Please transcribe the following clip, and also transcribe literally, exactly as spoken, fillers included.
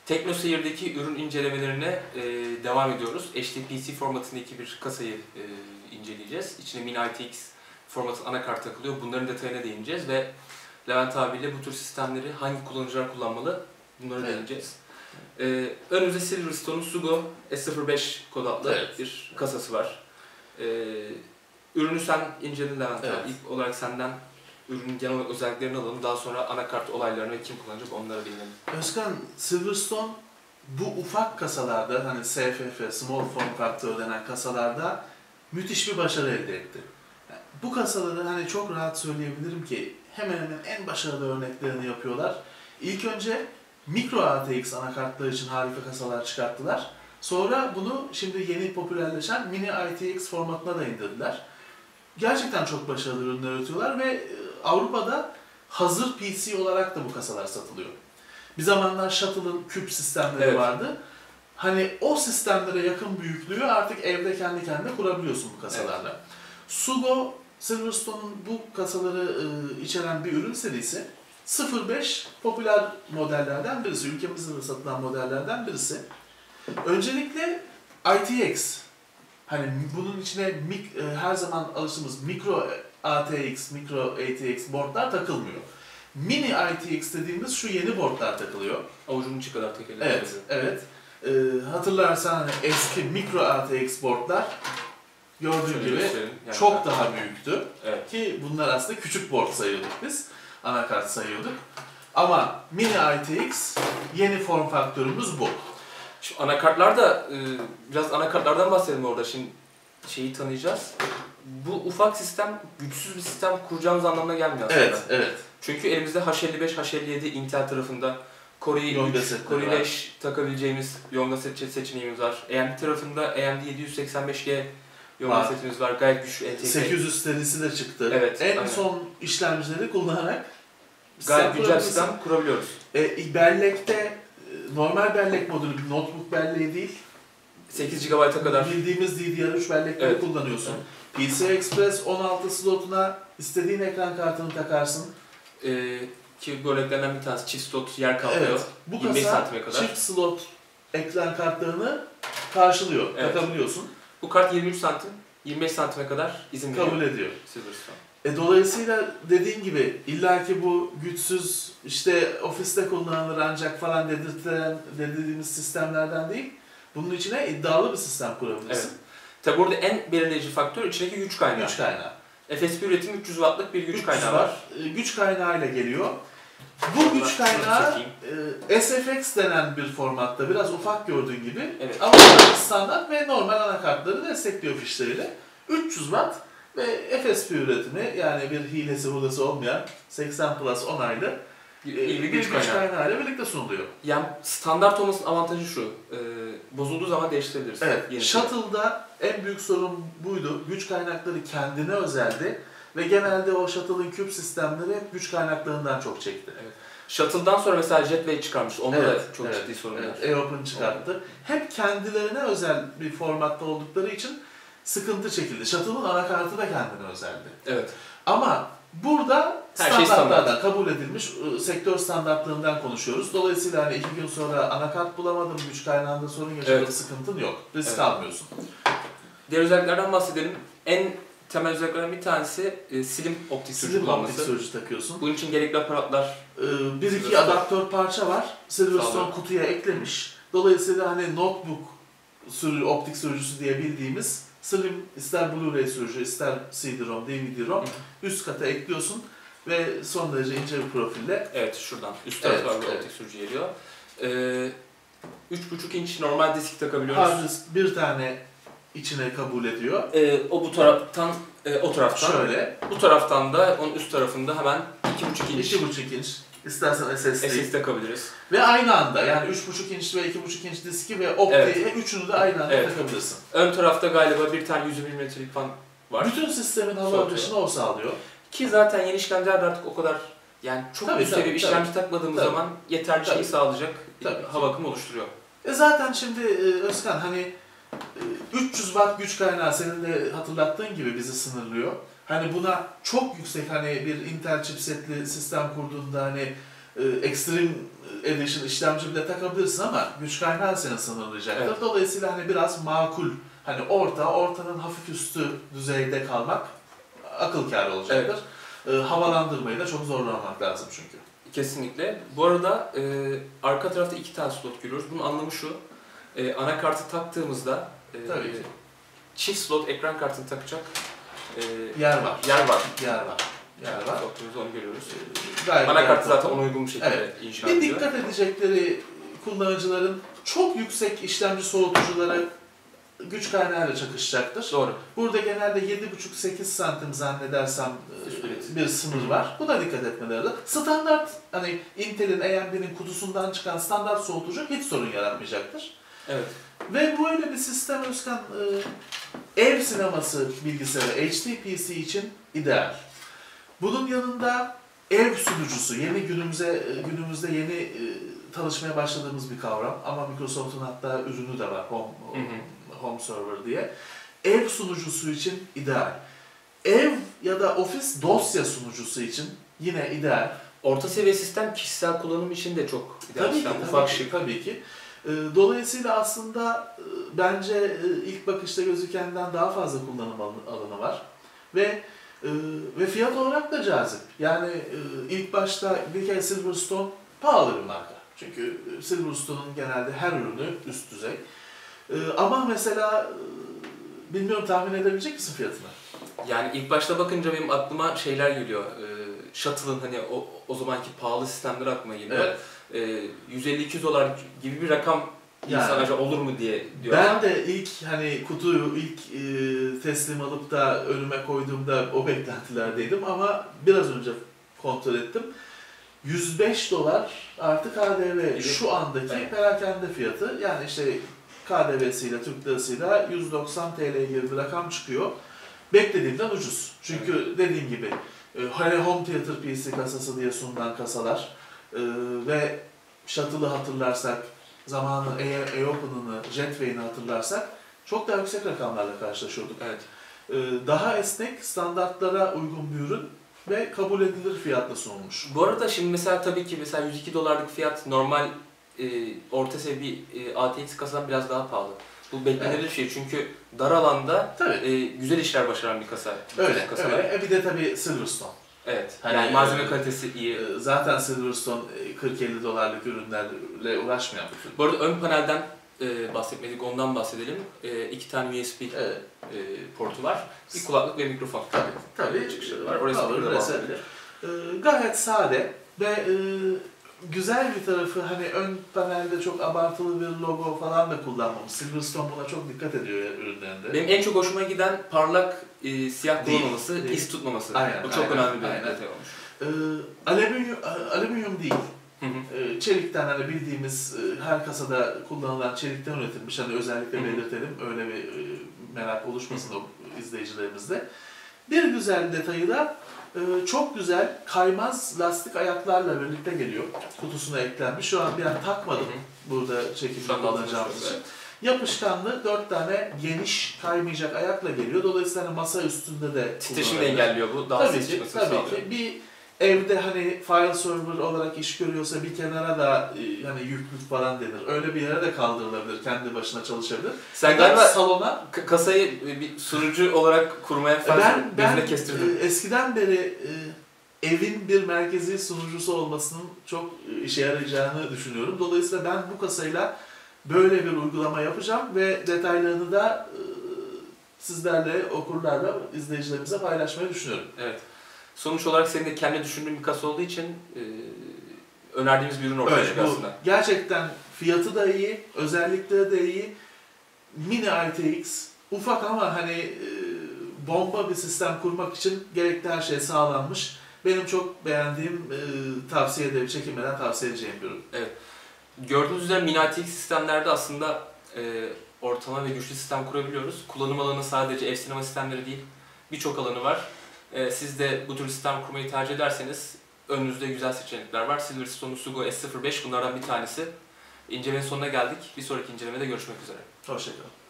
TeknoSeyir'deki ürün incelemelerine e, devam ediyoruz. H D P C formatındaki bir kasayı e, inceleyeceğiz. İçine Mini I T X formatı anakart takılıyor. Bunların detayına değineceğiz ve Levent abiyle bu tür sistemleri hangi kullanıcılar kullanmalı bunları evet. değineceğiz. Ee, önümüzde Silverstone'un Sugo S sıfır beş kod adlı evet. bir kasası var. Ee, ürünü sen inceledin Levent evet. abi. İlk olarak senden ürünün genel özelliklerini alalım. Daha sonra anakart olaylarını ve kim kullanacak onlara değinelim. Özkan, Silverstone bu ufak kasalarda, hani S F F, Small Form Factor denen kasalarda müthiş bir başarı elde etti. Yani bu kasaları hani çok rahat söyleyebilirim ki hemen hemen en başarılı örneklerini yapıyorlar. İlk önce Micro A T X anakartlar için harika kasalar çıkarttılar. Sonra bunu şimdi yeni popülerleşen Mini I T X formatına da indirdiler. Gerçekten çok başarılı ürünler üretiyorlar ve Avrupa'da hazır P C olarak da bu kasalar satılıyor. Bir zamanlar Shuttle'ın küp sistemleri evet. vardı. Hani o sistemlere yakın büyüklüğü artık evde kendi kendine kurabiliyorsun bu kasalarla. Evet. Sugo, Silverstone'un bu kasaları e, içeren bir ürün serisi. sıfır beş popüler modellerden birisi, ülkemizde de satılan modellerden birisi. Öncelikle I T X, hani bunun içine mik, e, her zaman alıştığımız Micro A T X, Micro A T X boardlar takılmıyor. Mini I T X dediğimiz şu yeni boardlar takılıyor. Avucunun içi kadar tekerler. Evet, evet. Ee, hatırlarsan hani eski Micro A T X boardlar gördüğün Şöyle gibi yani çok ben... daha büyüktü. Evet. Ki bunlar aslında küçük board sayıyorduk biz. Anakart sayıyorduk. Ama Mini I T X yeni form faktörümüz bu. Şu anakartlar da biraz anakartlardan bahsedelim orada. Şimdi şeyi tanıyacağız. Bu ufak sistem güçsüz bir sistem kuracağımız anlamına gelmiyor aslında. Evet, evet. Çünkü elimizde H elli beş, H elli yedi Intel tarafında Core i üç, Core i beş takabileceğimiz Yonga set seçeneğimiz var. A M D tarafında A M D yedi yüz seksen beş G Yonga setimiz var. Gayet güçlü entegre. sekiz yüz serisi de çıktı. Evet. En aynen. son işlemcileri kullanarak gayet güzel bir sistem kurabiliyoruz. E, bellekte normal bellek modülü, notebook belleği değil. sekiz gigabayta kadar. Bildiğimiz D D R üç bellekleri evet. kullanıyorsun. Evet. P C I Express on altı slotuna istediğin ekran kartını takarsın. Ee, ki bu örneklerinden bir tanesi çift slot yer kaplıyor. Evet. Bu yirmi beş santime kadar. Çift slot ekran kartlarını karşılıyor, evet. takabiliyorsun. Bu kart yirmi üç santim, yirmi beş santime kadar izin veriyor. Kabul ediyor. Silverstone. E, dolayısıyla dediğin gibi illaki bu güçsüz işte ofiste kullanılır ancak falan dedirten dediğimiz sistemlerden değil. Bunun içine iddialı bir sistem kurabilirsin. Evet. Tabi burada en belirleyici faktör içindeki güç kaynağı. Güç kaynağı. F S P üretim üç yüz wattlık bir güç kaynağı var. Güç kaynağıyla geliyor. Bu güç kaynağı e, S F X denen bir formatta biraz ufak gördüğün gibi evet. ama standart ve normal anakartları destekliyor fişleriyle. üç yüz watt ve F S P üretimi yani bir hilesi hudası olmayan seksen plus onaylı bir, bir güç, güç kaynağıyla birlikte sunuluyor. Yani standart olmasının avantajı şu, e, bozulduğu zaman değiştirebiliriz. Evet, Shuttle'da en büyük sorun buydu. Güç kaynakları kendine özeldi ve genelde o Shuttle'ın küp sistemleri hep güç kaynaklarından çok çekti. Evet. Shuttle'dan sonra mesela Jetway çıkarmış, onda evet, da çok evet, ciddi sorunlar. Evet, Aeropen çıkarttı. Evet. Hep kendilerine özel bir formatta oldukları için sıkıntı çekildi. Shuttle'ın anakartı da kendine özeldi. Evet. Ama burada her standartlardan şey kabul edilmiş sektör standartlarından konuşuyoruz. Dolayısıyla hani iki gün sonra anakart bulamadım, güç kaynağında sorun yaşadığın evet. sıkıntın yok. Risk evet. almıyorsun. Diğer özelliklerden bahsedelim. En temel özelliklerden bir tanesi e, slim optik sürücü kullanması. Slim optik sürücü takıyorsun. Bunun için gerekli aparatlar. Ee, bir iki adaptör parça var. Silverstone kutuya eklemiş. Dolayısıyla hani notebook sürü, optik sürücüsü diye bildiğimiz slim ister Blu-ray sürücü ister C D-ROM, D V D-ROM üst kata ekliyorsun ve son derece ince bir profille. Evet şuradan üst tarafa evet, evet. optik sürücü geliyor. Ee, üç buçuk inç normal disk takabiliyoruz. Hard disk bir tane içine kabul ediyor. Ee, o bu taraftan, e, o taraftan. Şöyle. Bu taraftan da onun üst tarafında hemen iki buçuk inç. iki buçuk inç. İstersen S S D. S S D takabiliriz. Ve aynı anda yani üç buçuk inç ve iki buçuk inç diski ve optiği evet. üçünü de aynı anda evet. takabilirsin. Ön tarafta galiba bir tane yüz milimetrelik fan var. Bütün sistemin hava akışını o sağlıyor. Ki zaten yeni işlemcilerde artık o kadar yani çok tabii, üst seviye işlemci takmadığımız tabii. zaman yeterli tabii. şeyi sağlayacak tabii. hava akımı oluşturuyor. E zaten şimdi Özkan hani üç yüz watt güç kaynağı senin de hatırlattığın gibi bizi sınırlıyor. Hani buna çok yüksek hani bir Intel chipsetli sistem kurduğunda hani e, Extreme Edition işlemci bile takabilirsin ama güç kaynağı seni sınırlayacaktır. Evet. Dolayısıyla hani biraz makul, hani orta, ortanın hafif üstü düzeyde kalmak akıl kârı olacaktır. Evet. E, havalandırmayı da çok zorlamamak lazım çünkü. Kesinlikle. Bu arada e, arka tarafta iki tane slot görüyoruz. Bunun anlamı şu, e, anakartı taktığımızda e, Tabii ki. çift slot ekran kartını takacak e, Yer var. yer var. Yer var. Yer var. Soktuğumuzda onu görüyoruz. E, gayet Anakart gayet zaten ona uygun bir şekilde Evet. inşa Bir ediliyor. dikkat edecekleri kullanıcıların çok yüksek işlemci soğutuculara güç kaynağıyla çakışacaktır. Doğru. Burada genelde yedi buçuk sekiz santim zannedersem e, bir sınır var. Buna dikkat etmeleri lazım. Standart, hani Intel'in A M D'nin kutusundan çıkan standart soğutucu hiç sorun yaratmayacaktır. Evet. Ve böyle bir sistem Özkan e, ev sineması bilgisayarı H D P C için ideal. Bunun yanında ev sunucusu, yeni günümüze günümüzde yeni e, tanışmaya başladığımız bir kavram ama Microsoft'un hatta ürünü de var, Home, Hı hı. Home Server diye. Ev sunucusu için ideal. Ev ya da ofis dosya sunucusu için yine ideal. Orta seviye sistem kişisel kullanım için de çok ideal. Tabii ki, sistem. tabii Ufak ki, şık. tabii ki. E, Dolayısıyla aslında e, bence e, ilk bakışta gözükenden daha fazla kullanım alanı- alanı var. Ve e, ve fiyat olarak da cazip. Yani e, ilk başta bir kere Silverstone pahalı bir marka. Çünkü e, Silverstone'un genelde her ürünü üst düzey. E, Ama mesela e, bilmiyorum, tahmin edebilecek misin fiyatını? Yani ilk başta bakınca benim aklıma şeyler geliyor. Ee, Shuttle'ın hani o, o zamanki pahalı sistemler aklıma geliyor. Evet. Ee, yüz elli iki yüz dolar gibi bir rakam Yani. insan acaba olur mu diye diyor. Ben de ilk hani kutuyu ilk e, teslim alıp da önüme koyduğumda o beklentilerdeydim ama biraz önce kontrol ettim. yüz beş dolar artı K D V Evet. şu andaki Evet. perakende fiyatı, yani işte K D V'siyle Türk lirasıyla yüz doksan TL gibi bir rakam çıkıyor. Beklediğimden ucuz. Çünkü Evet. dediğim gibi e, hani Home Theater P C kasası diye sunulan kasalar e, ve Shuttle'ı hatırlarsak, zamanın E-Open'ını, Jetway'ini hatırlarsak çok daha yüksek rakamlarla karşılaşıyorduk. Evet. Ee, Daha esnek, standartlara uygun bir ürün ve kabul edilir fiyatla sunulmuş. Bu arada şimdi mesela tabii ki mesela yüz iki dolarlık fiyat normal e, orta seviye bir e, A T X kasadan biraz daha pahalı. Bu beklenilir Evet. bir şey çünkü dar alanda Tabii. e, güzel işler başaran bir kasa. Öyle, kasalar. öyle. E bir de tabii Silverstone. Evet. Hani, yani malzeme e, kalitesi iyi. Ee, Zaten Silverstone e, kırk elli dolarlık ürünlerle uğraşmayan bir firma. Bu arada ön panelden e, bahsetmedik, ondan bahsedelim. E, iki tane U S B Evet, e, portu var. Bir kulaklık ve mikrofon. tabii. Tabii. Çıkışları var. Orası Power, da reset. bağlanabilir. Ee, Gayet sade ve e, güzel bir tarafı, hani ön panelde çok abartılı bir logo falan da kullanmamış. Silverstone buna çok dikkat ediyor ürünlerinde. Benim en çok hoşuma giden parlak e, siyah Değil, kullanılması, değil. iz tutmaması. Aynen, Bu çok aynen, önemli bir aynen. detay olmuş. Ee, alüminyum, alüminyum değil. Hı hı. Ee, çelikten, hani bildiğimiz e, her kasada kullanılan çelikten üretilmiş. Hani özellikle Hı hı. belirtelim, öyle bir e, merak oluşmasın o izleyicilerimizde. Bir güzel detayı da e, çok güzel kaymaz lastik ayaklarla birlikte geliyor. Kutusuna eklenmiş. Şu an bir an takmadım Hı hı. burada çekimde Şu an kullanacağımız altında için. evet. Yapışkanlı dört tane geniş kaymayacak ayakla geliyor. Dolayısıyla hani masa üstünde de Titreşimi de kullanılabilir. engelliyor bu. Daha Tabii ses ki, çıkmasını tabii sağlıyor. ki. Bir evde hani file server olarak iş görüyorsa bir kenara da e, hani yüklük falan denir. Öyle bir yere de kaldırılabilir. Kendi başına çalışabilir. Sen Ben galiba salona k- kasayı bir sunucu olarak kurmaya falan ben ben gözüne kestirdin. e, eskiden beri e, evin bir merkezi sunucusu olmasının çok e, işe yarayacağını düşünüyorum. Dolayısıyla ben bu kasayla böyle bir uygulama yapacağım ve detaylarını da e, sizlerle, okurlarla, izleyicilerimize paylaşmayı düşünüyorum. Evet. Sonuç olarak senin de kendi düşündüğün bir kasa olduğu için e, önerdiğimiz bir ürün ortaya Evet, çıkıyor bu aslında. gerçekten fiyatı da iyi, özellikleri de iyi. Mini I T X, ufak ama hani e, bomba bir sistem kurmak için gerekli her şey sağlanmış. Benim çok beğendiğim, e, tavsiye ederim, çekinmeden tavsiye edeceğim bir ürün. Gördüğünüz üzere mini I T X sistemlerde aslında e, ortalama ve güçlü sistem kurabiliyoruz. Kullanım alanı sadece ev sinema sistemleri değil, birçok alanı var. E, siz de bu tür sistem kurmayı tercih ederseniz önünüzde güzel seçenekler var. Silverstone Sugo S sıfır beş bunlardan bir tanesi. İncelemenin sonuna geldik. Bir sonraki incelemede görüşmek üzere. Hoşçakalın.